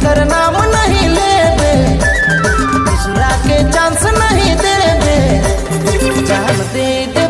कर नाम नहीं लेबे, दूसरा के चांस नहीं देबे, जान दे दे